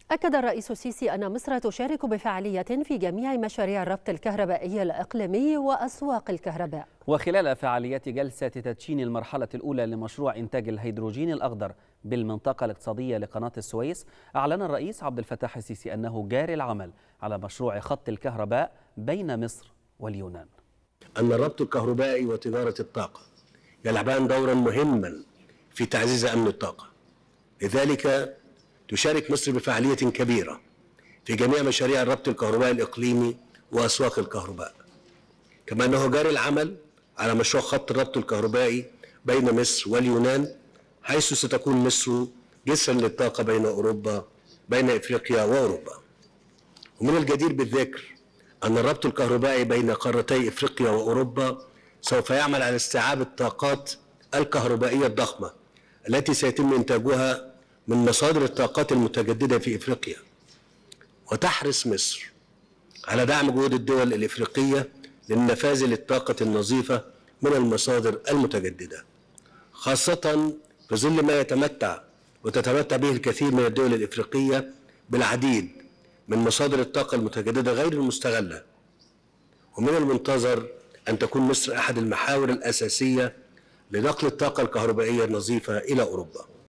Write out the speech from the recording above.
أكد الرئيس السيسي أن مصر تشارك بفعالية في جميع مشاريع الربط الكهربائي الإقليمي وأسواق الكهرباء. وخلال فعاليات جلسة تدشين المرحلة الأولى لمشروع إنتاج الهيدروجين الأخضر بالمنطقة الاقتصادية لقناة السويس، أعلن الرئيس عبد الفتاح السيسي أنه جاري العمل على مشروع خط الكهرباء بين مصر واليونان. أن الربط الكهربائي وتجارة الطاقة يلعبان دورا مهما في تعزيز أمن الطاقة، لذلك تشارك مصر بفعالية كبيرة في جميع مشاريع الربط الكهربائي الإقليمي وأسواق الكهرباء، كما أنه جاري العمل على مشروع خط الربط الكهربائي بين مصر واليونان، حيث ستكون مصر جسرا للطاقة بين إفريقيا وأوروبا. ومن الجدير بالذكر أن الربط الكهربائي بين قارتي إفريقيا وأوروبا سوف يعمل على استيعاب الطاقات الكهربائية الضخمة التي سيتم إنتاجها من مصادر الطاقات المتجددة في إفريقيا، وتحرص مصر على دعم جهود الدول الإفريقية للنفاذ للطاقة النظيفة من المصادر المتجددة، خاصة في ظل ما وتتمتع به الكثير من الدول الإفريقية بالعديد من مصادر الطاقة المتجددة غير المستغلة. ومن المنتظر أن تكون مصر أحد المحاور الأساسية لنقل الطاقة الكهربائية النظيفة إلى أوروبا.